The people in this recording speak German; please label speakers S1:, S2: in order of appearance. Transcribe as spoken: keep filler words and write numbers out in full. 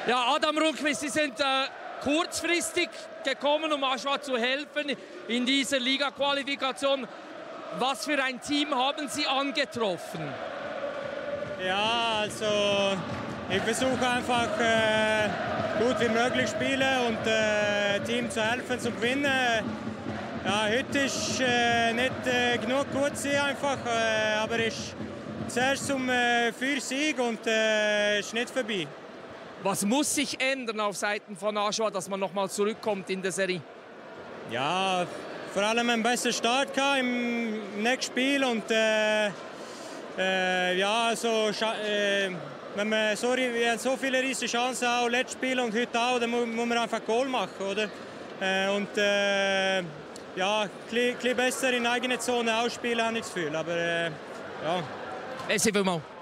S1: Ja, Adam Rundqvist, Sie sind äh, kurzfristig gekommen, um Aschua zu helfen in dieser Liga-Qualifikation. Was für ein Team haben Sie angetroffen?
S2: Ja, also ich versuche einfach äh, gut wie möglich spielen und äh, Team zu helfen zu gewinnen. Ja, heute ist äh, nicht äh, genug gut sein einfach, äh, aber ist zuerst zum äh, für Sieg und äh, ist nicht vorbei.
S1: Was muss sich ändern auf Seiten von Aschua, dass man nochmal zurückkommt in der Serie?
S2: Ja, vor allem einen besseren Start im nächsten Spiel und äh, äh, ja, also, äh, wenn man so, wir haben so viele riesige Chancen, auch letztes Spiel und heute auch, dann muss, muss man einfach Goal machen, oder? Äh, und äh, ja, ein bisschen besser in der eigenen Zone ausspielen, habe ich das Gefühl, aber äh, ja.
S1: Merci vielmals.